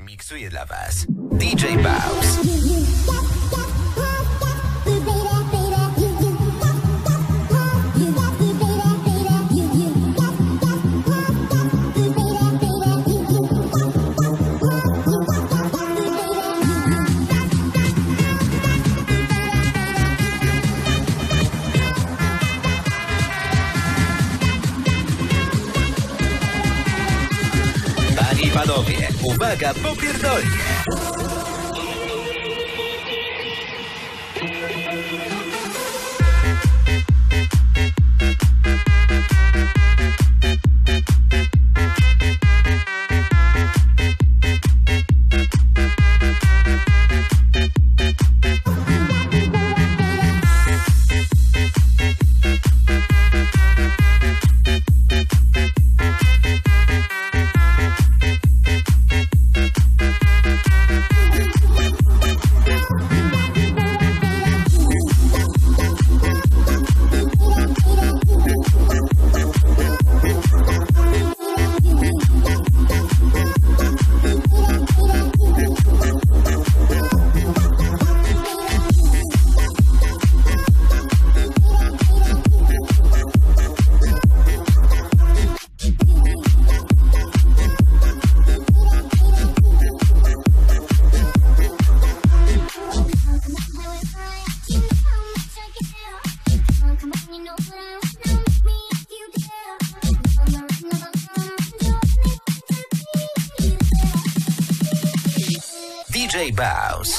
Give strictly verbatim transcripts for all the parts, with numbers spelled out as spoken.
Miksuje dla was D J Baus. Panie i panowie, uwaga, popierdolnie! D J Baus.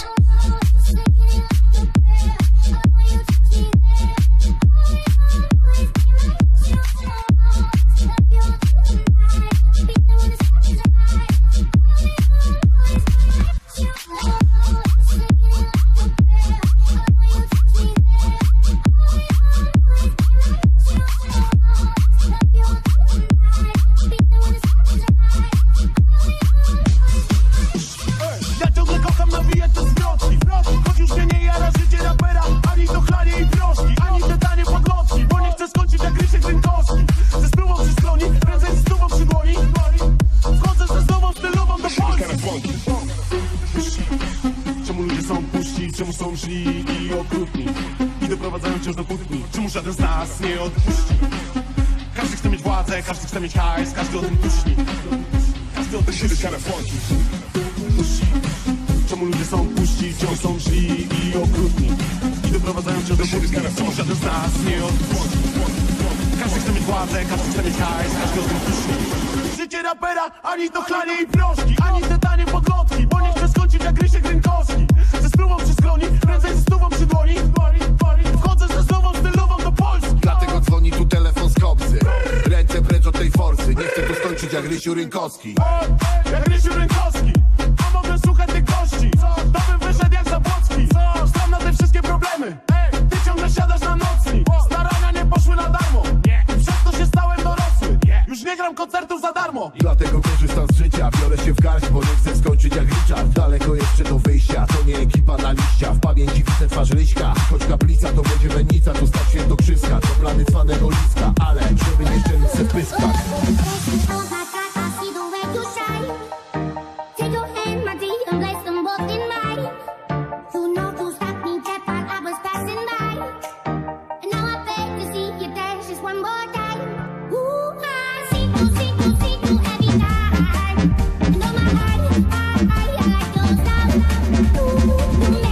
Czemu są źli i okrutni i doprowadzają wciąż do kłótni? Czemu żaden z nas nie odpuści? Każdy chce mieć władzę, każdy chce mieć hajs, każdy o tym tuśni. Każdy o tym tuśni. Czemu ludzie są puści, wciąż są źli i okrutni i doprowadzają wciąż do kłótni? Czemu żaden z nas nie odpuści? Każdy chce mieć władzę, każdy chce mieć hajs, każdy o tym tuśni. Życie rapera, ani to chlanie i proszki, ani te tanie podlotki, bo nie chcę skończyć jak Rysiek Rynkowski. Ze spluwą przy skroni, prędzej ze stówą przy dłoni. Wchodzę ze znową stylową do Polski. Dlatego dzwoni tu telefon z kopsy. Ręce precz od tej forsy. Nie chcę tu skończyć jak Rysiu Rynkowski. Jak Rysiu Rynkowski, a mogę słuchać tych gości. To bym wyszedł jak Zabłocki. Stram na te wszystkie problemy. Ty ciągle siadasz na nocnik. Starania nie poszły na darmo. Przez to się stałem dorosły. Już nie gram koncertów za darmo. Dlatego korzystam z życia. Biorę się w garść, bo nie chcę skończyć jak Richard. Daleko jeszcze do wyjścia, to nie ekipa na liścia. W pamięci widzę twarz Ryśka. Choć kaplica to będzie mennica, tu stać świętokrzyska. To plany cwanego liska, ale żeby nie szczelić se w pyskach. Ooh,